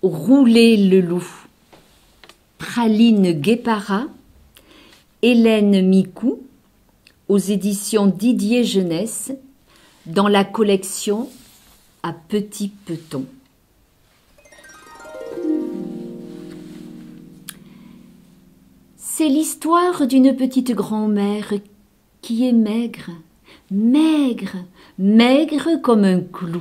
Rouler le loup. Praline Guépara, Hélène Micou, aux éditions Didier Jeunesse, dans la collection À Petit Peton. C'est l'histoire d'une petite grand-mère qui est maigre, maigre, maigre comme un clou.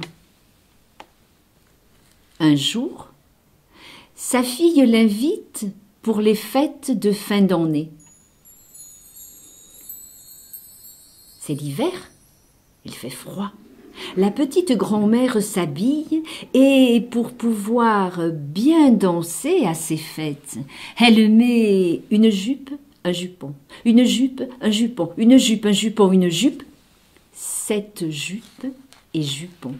Un jour, sa fille l'invite pour les fêtes de fin d'année. C'est l'hiver, il fait froid. La petite grand-mère s'habille et pour pouvoir bien danser à ces fêtes, elle met une jupe, un jupon, une jupe, un jupon, une jupe, un jupon, une jupe, 7 jupes et jupons.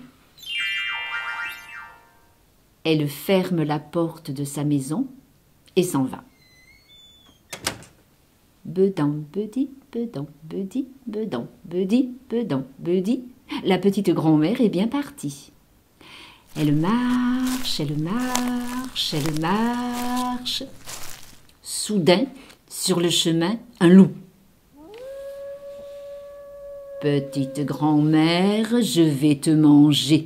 Elle ferme la porte de sa maison et s'en va. Bedant, bedi, bedant, bedi, bedant, bedi, bedant, bedi. La petite grand-mère est bien partie. Elle marche, elle marche, elle marche. Soudain, sur le chemin, un loup. Petite grand-mère, je vais te manger.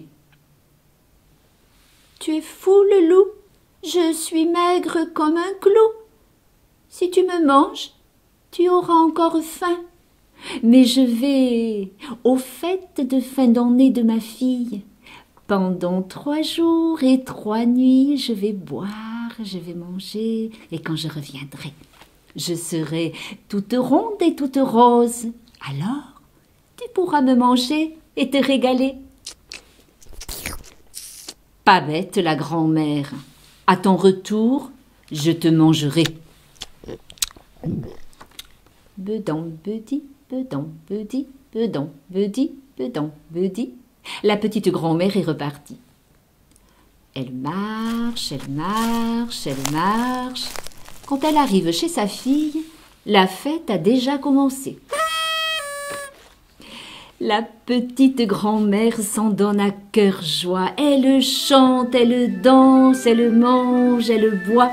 Tu es fou, le loup. Je suis maigre comme un clou. Si tu me manges, tu auras encore faim. Mais je vais aux fêtes de fin d'année de ma fille. Pendant 3 jours et 3 nuits, je vais boire, je vais manger. Et quand je reviendrai, je serai toute ronde et toute rose. Alors, tu pourras me manger et te régaler. Pas bête, la grand-mère. À ton retour, je te mangerai. Bedant, bedi, bedant, bedi, bedant, bedi, bedant, bedi. La petite grand-mère est repartie. Elle marche, elle marche, elle marche. Quand elle arrive chez sa fille, la fête a déjà commencé. La petite grand-mère s'en donne à cœur joie. Elle chante, elle danse, elle mange, elle boit.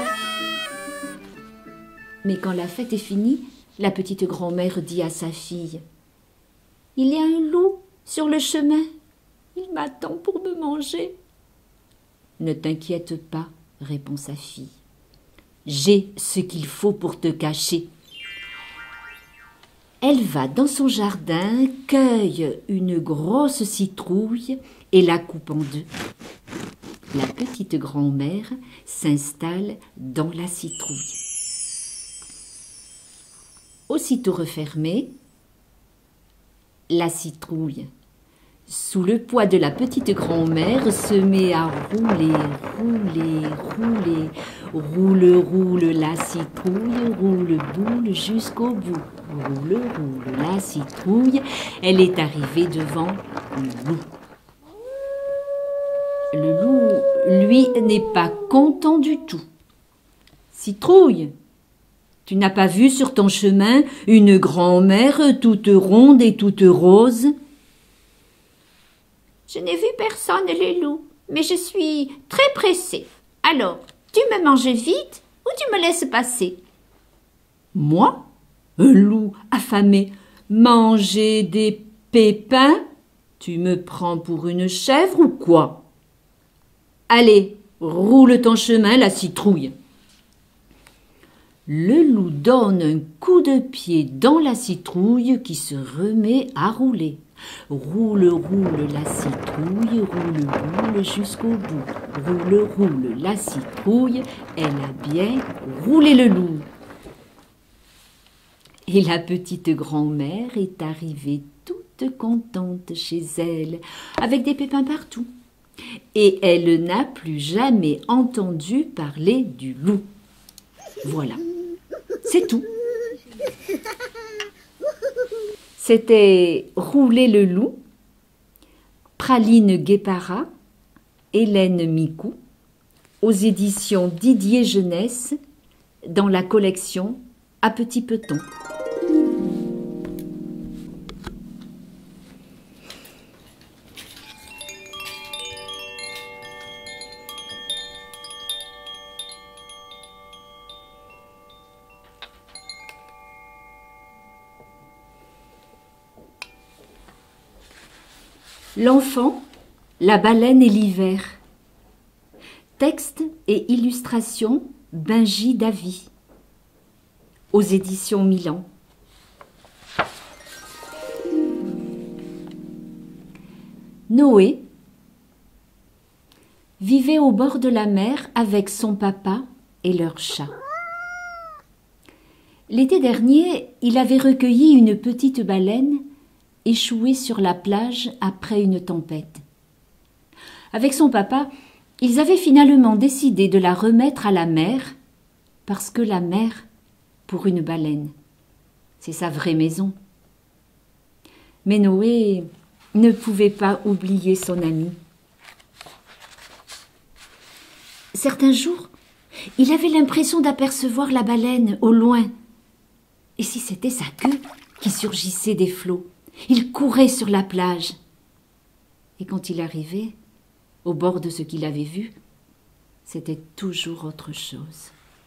Mais quand la fête est finie, la petite grand-mère dit à sa fille « Il y a un loup sur le chemin. Il m'attend pour me manger. »« Ne t'inquiète pas, » répond sa fille. « J'ai ce qu'il faut pour te cacher. » Elle va dans son jardin, cueille une grosse citrouille et la coupe en 2. La petite grand-mère s'installe dans la citrouille. Aussitôt refermée, la citrouille, sous le poids de la petite grand-mère, se met à rouler, rouler, rouler. Roule, roule la citrouille, roule, boule jusqu'au bout. Roule, roule la citrouille, elle est arrivée devant le loup. Le loup, lui, n'est pas content du tout. « Citrouille, tu n'as pas vu sur ton chemin une grand-mère toute ronde et toute rose ?»« Je n'ai vu personne, les loups, mais je suis très pressée. Alors, tu me manges vite ou tu me laisses passer ?»« Moi, un loup affamé, manger des pépins? Tu me prends pour une chèvre ou quoi? Allez, roule ton chemin, la citrouille. » Le loup donne un coup de pied dans la citrouille qui se remet à rouler. Roule, roule la citrouille, roule, roule jusqu'au bout. Roule, roule la citrouille, elle a bien roulé le loup. Et la petite grand-mère est arrivée toute contente chez elle, avec des pépins partout. Et elle n'a plus jamais entendu parler du loup. Voilà, c'est tout. C'était Rouler le loup, Praline Guépara, Hélène Micou, aux éditions Didier Jeunesse, dans la collection À Petit Peton. L'enfant, la baleine et l'hiver. Texte et illustration Benji Davy. Aux éditions Milan. Noé vivait au bord de la mer avec son papa et leur chat. L'été dernier, il avait recueilli une petite baleine échouée sur la plage après une tempête. Avec son papa, ils avaient finalement décidé de la remettre à la mer, parce que la mer, pour une baleine, c'est sa vraie maison. Mais Noé ne pouvait pas oublier son ami. Certains jours, il avait l'impression d'apercevoir la baleine au loin. Et si c'était sa queue qui surgissait des flots? Il courait sur la plage. Et quand il arrivait, au bord de ce qu'il avait vu, c'était toujours autre chose.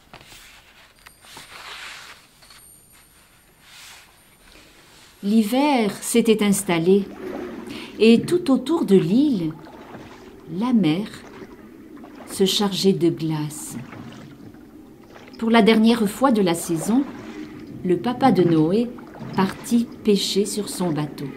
L'hiver s'était installé, et tout autour de l'île, la mer se chargeait de glace. Pour la dernière fois de la saison, le papa de Noé partit pêcher sur son bateau.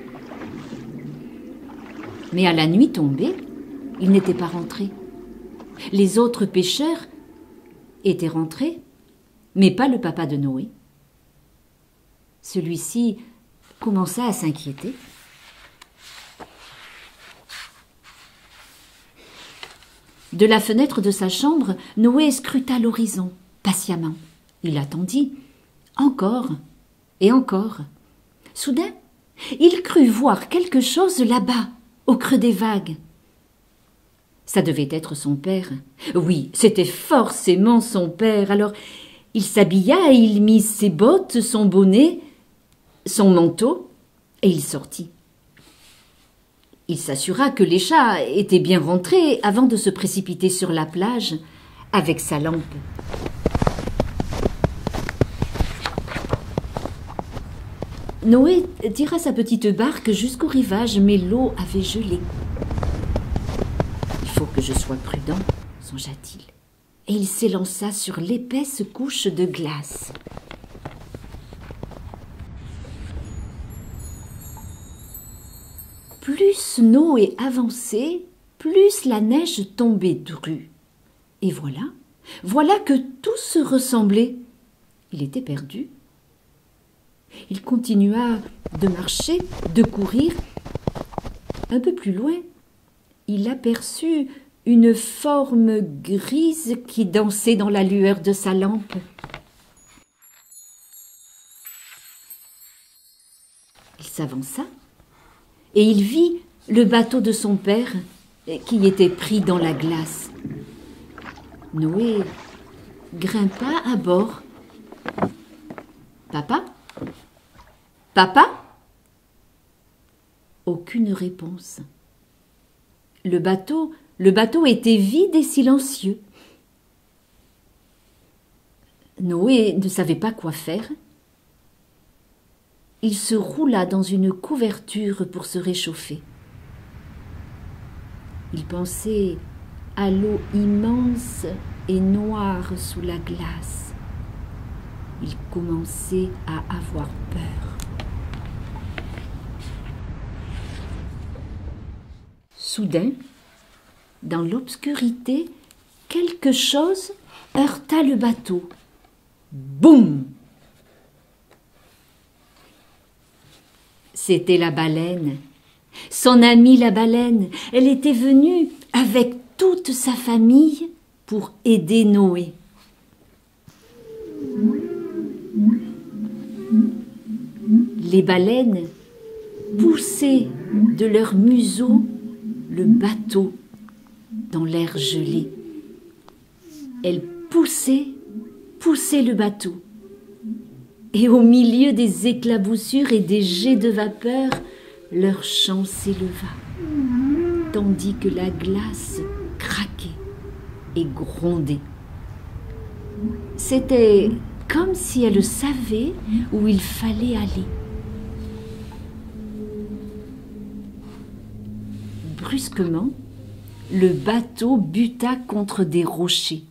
Mais à la nuit tombée, il n'était pas rentré. Les autres pêcheurs étaient rentrés, mais pas le papa de Noé. Celui-ci commença à s'inquiéter. De la fenêtre de sa chambre, Noé scruta l'horizon, patiemment. Il attendit, encore et encore. Soudain, il crut voir quelque chose là-bas, au creux des vagues. Ça devait être son père. Oui, c'était forcément son père. Alors, il s'habilla et il mit ses bottes, son bonnet, son manteau, et il sortit. Il s'assura que les chats étaient bien rentrés avant de se précipiter sur la plage avec sa lampe. Noé tira sa petite barque jusqu'au rivage, mais l'eau avait gelé. « Il faut que je sois prudent, » songea-t-il, et il s'élança sur l'épaisse couche de glace. Plus Noé avançait, plus la neige tombait drue. Et voilà que tout se ressemblait. Il était perdu. Il continua de marcher, de courir. Un peu plus loin, il aperçut une forme grise qui dansait dans la lueur de sa lampe. Il s'avança et il vit le bateau de son père qui était pris dans la glace. Noé grimpa à bord. « Papa ? Papa ?» Aucune réponse. Le bateau était vide et silencieux. Noé ne savait pas quoi faire. Il se roula dans une couverture pour se réchauffer. Il pensait à l'eau immense et noire sous la glace. Il commençait à avoir peur. Soudain, dans l'obscurité, quelque chose heurta le bateau. Boum! C'était la baleine. Son amie la baleine. Elle était venue avec toute sa famille pour aider Noé. Les baleines poussaient de leur museau le bateau dans l'air gelé. Elles poussaient le bateau. Et au milieu des éclaboussures et des jets de vapeur, leur chant s'éleva, tandis que la glace craquait et grondait. C'était comme si elle savait où il fallait aller. brusquement, le bateau buta contre des rochers.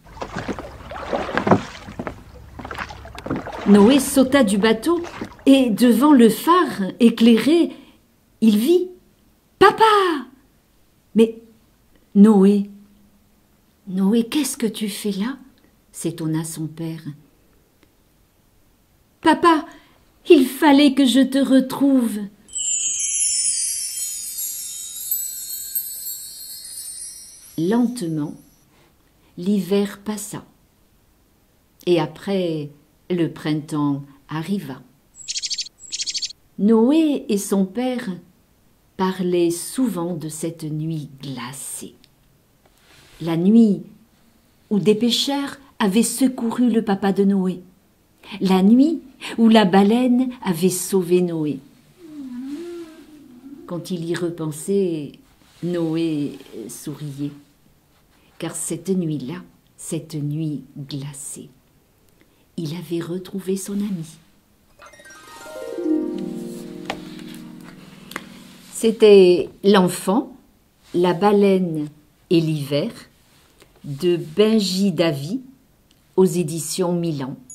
Noé sauta du bateau et, devant le phare éclairé, il vit « Papa !» Mais Noé, qu'est-ce que tu fais là ?» s'étonna son père. « Papa, il fallait que je te retrouve. » Lentement, l'hiver passa. Et après, le printemps arriva. Noé et son père parlaient souvent de cette nuit glacée. La nuit où des pêcheurs avaient secouru le papa de Noé. La nuit où la baleine avait sauvé Noé. Quand il y repensait, Noé souriait. Car cette nuit-là, cette nuit glacée, il avait retrouvé son ami. C'était L'enfant, la baleine et l'hiver de Benji Davy aux éditions Milan.